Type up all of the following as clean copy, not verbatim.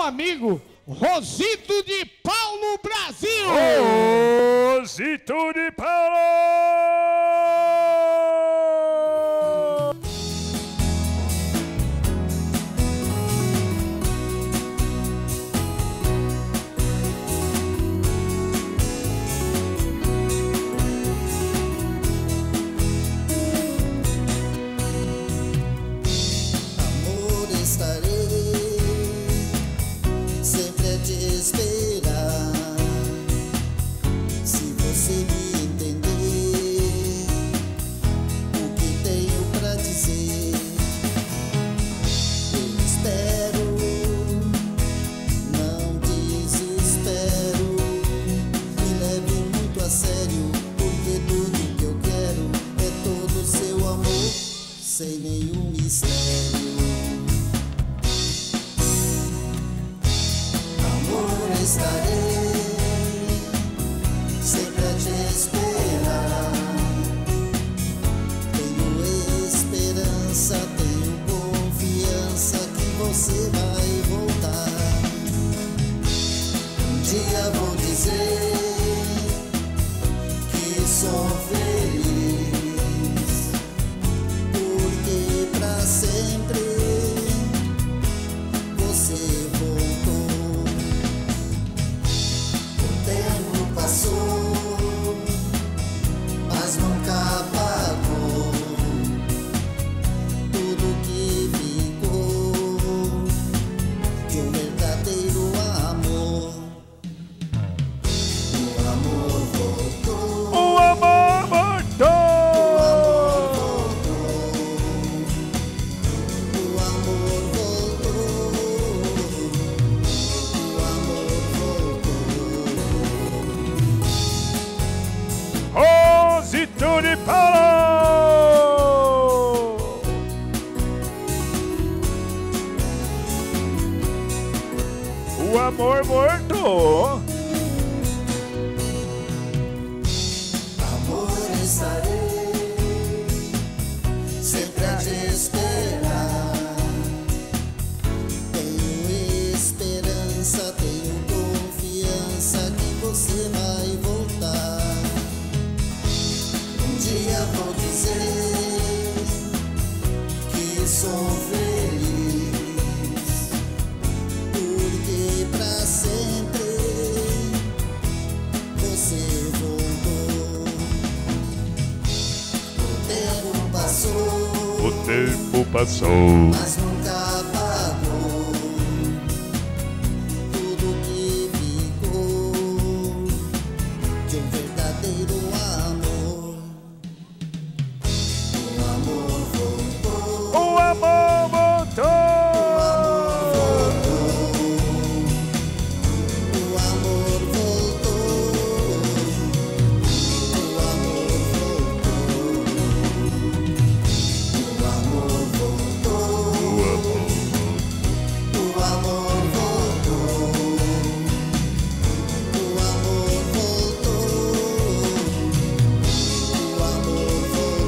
amigo Rosito de Paulo Brasil. Rosito de Paulo! Sem nenhum mistério, amor, estarei sempre a te esperar. Tenho esperança, tenho confiança que você vai voltar. Um dia vou dizer que sou feliz. Sempre você voltou. O tempo passou, mas nunca apagou tudo que ficou de um verdadeiro amor. O amor voltou. O amor voltou. Rosito de Paulo! O amor voltou. Amor, estarei sempre a te esperar. Tenho esperança, tenho confiança que você vai voltar. Um dia vou dizer que sou feliz, porque pra sempre você voltou. O tempo passou, mas nunca apagou tudo que ficou de um verdadeiro amor. O amor voltou. O amor voltou. O amor voltou. O amor voltou. O amor voltou. O amor voltou. O amor voltou. O amor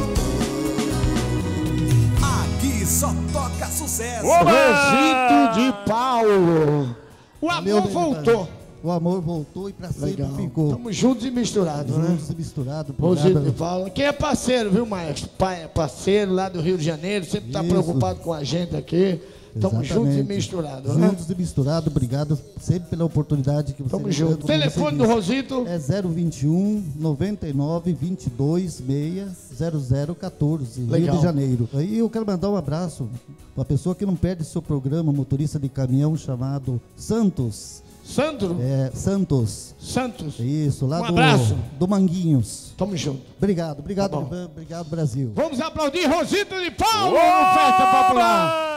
voltou. Aqui só toca sucesso. Rosito de Paulo. O amor Meu voltou. O amor voltou e pra sempre Legal. ficou. Estamos juntos e misturados, né? Juntos e misturados. Rosito de Paulo. Quem é parceiro, viu, maestro? Pai é parceiro lá do Rio de Janeiro, sempre está Isso. preocupado com a gente aqui. Estamos juntos e misturados, né? Juntos e misturados. Obrigado sempre pela oportunidade que você Tamo me junto. deu. Telefone do Rosito? É 021 99 22 6 0014, Rio Legal. de Janeiro. Aí eu quero mandar um abraço para uma pessoa que não perde seu programa, motorista de caminhão chamado Santos. Sandro? Santos. Santos. Isso, lá Um abraço. do Manguinhos. Tamo junto. Obrigado, Tá bom. obrigado Brasil. Vamos aplaudir Rosito de Paulo no Festa Popular.